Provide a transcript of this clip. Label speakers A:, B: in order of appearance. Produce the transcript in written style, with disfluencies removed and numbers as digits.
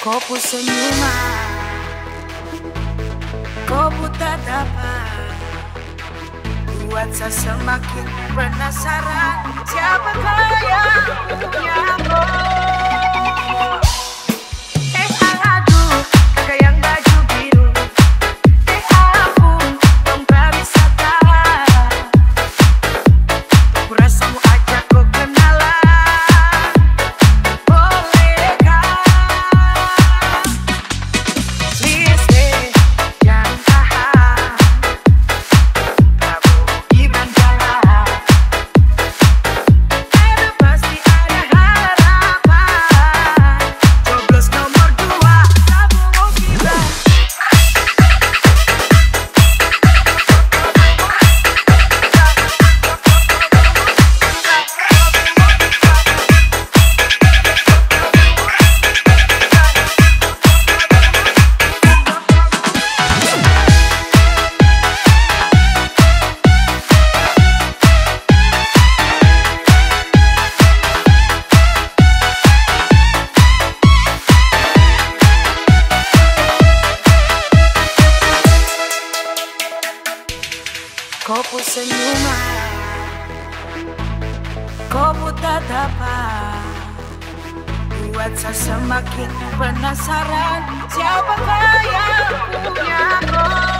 A: Kopu senyuman, kopu tatapan, buat saya semakin penasaran. Siapakah yang punya kau? Aduh, kakak yang baju biru. Ampun, kau gak bisa tahan. Ku rasa mau ajak kau kenalan. Bolehkah? Please deh, jangan tahan. Prabowo Gibran jalan. Ada pasti ada harapan. Coblos nomor 2, Prabowo Gibran. Kopu senyuman, kopu tatapan, buat saya semakin penasaran. Siapakah yang punya kau?